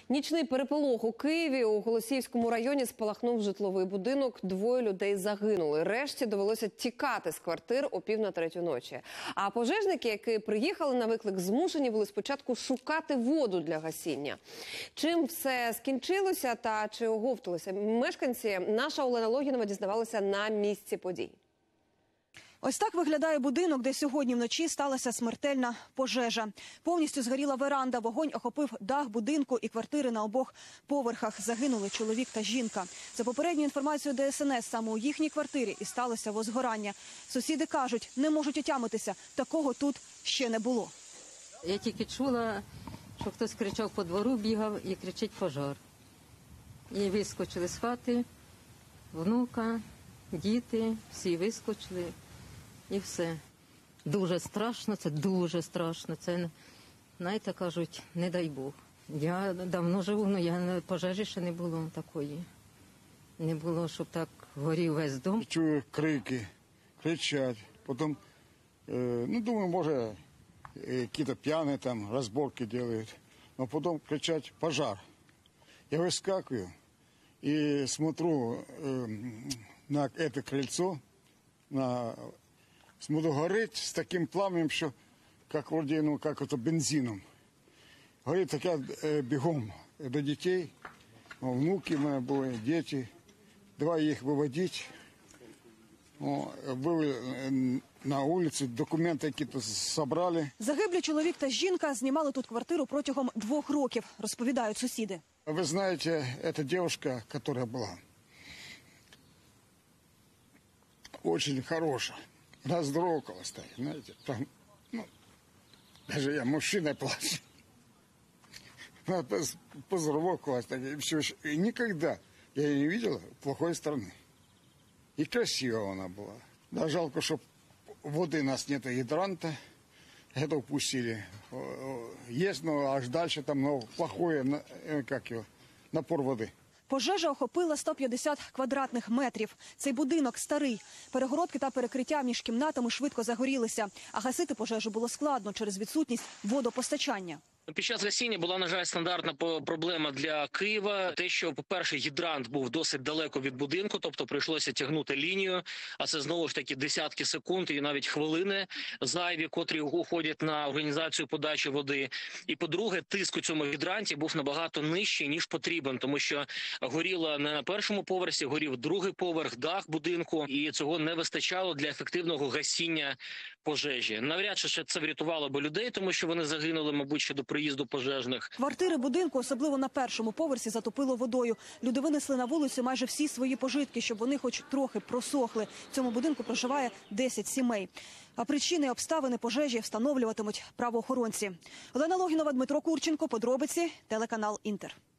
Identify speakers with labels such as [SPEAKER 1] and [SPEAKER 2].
[SPEAKER 1] Нічний переполох у Києві. У Голосіївському районі спалахнув житловий будинок. 2 людей загинули. Решті довелося тікати з квартир о 2:45 ночі. А пожежники, які приїхали на виклик, змушені були спочатку шукати воду для гасіння. Чим все скінчилося та чи оговталися мешканці, наша Олена Логінова дізнавалася на місці подій.
[SPEAKER 2] Ось так виглядає будинок, де сьогодні вночі сталася смертельна пожежа. Повністю згоріла веранда, вогонь охопив дах будинку і квартири на обох поверхах. Загинули чоловік та жінка. За попередньою інформацією ДСНС, саме у їхній квартирі і сталося возгорання. Сусіди кажуть, не можуть отямитися, такого тут ще не було.
[SPEAKER 3] Я тільки чула, що хтось кричав по двору, бігав і кричить пожар. І вискочили з хати, внука, діти, всі вискочили. І все. Дуже страшно, це дуже страшно. Це, знаєте, кажуть, не дай Бог. Я давно живу, але я пожежі ще не було такої. Не було, щоб так горів весь дом.
[SPEAKER 4] Чую крики, кричать. Потім, думаю, може, якісь п'яні там розборки роблять. Но потім кричать пожар. Я вискакую і смотрю на це крильцо, смотрю, горить з таким пламенем, що, як вроде, як ото бензином. Горить таке бігом до дітей. Внуки в мене були, діти. Давай їх виводити. Вивели на вулицю, документи якісь зібрали.
[SPEAKER 2] Загиблі чоловік та жінка знімали тут квартиру протягом 2 років, розповідають сусіди.
[SPEAKER 4] Ви знаєте, ця дівчинка, яка була, дуже хороша. Раздорокала стоит, знаете, там, даже я мужчиной плачу. Она позорвокалась, и все. И никогда я ее не видела плохой стороны. И красивая она была. Да, жалко, что воды у нас нет, гидранта. Это упустили. Есть, но аж дальше там плохой, напор воды.
[SPEAKER 2] Пожежа охопила 150 квадратних метрів. Цей будинок старий. Перегородки та перекриття між кімнатами швидко загорілися. А гасити пожежу було складно через відсутність водопостачання.
[SPEAKER 5] Під час гасіння була, на жаль, стандартна проблема для Києва. Те, що, по-перше, гідрант був досить далеко від будинку, тобто прийшлося тягнути лінію, а це знову ж таки десятки секунд і навіть хвилини зайві, котрі уходять на організацію подачі води. І, по-друге, тиск у цьому гідранті був набагато нижчий, ніж потрібен, тому що горіло не на першому поверсі, горів 2-й поверх, дах будинку, і цього не вистачало для ефективного гасіння пожежі. Навряд чи це врятувало би людей, тому що вони загинули, мабуть, ще до приїзду пожежних.
[SPEAKER 2] Квартири будинку, особливо на 1-му поверсі, затопило водою. Люди винесли на вулицю майже всі свої пожитки, щоб вони хоч трохи просохли. В цьому будинку проживає 10 сімей. А причини і обставини пожежі встановлюватимуть правоохоронці. Олена Логінова, Дмитро Курченко, подробиці, телеканал Інтер.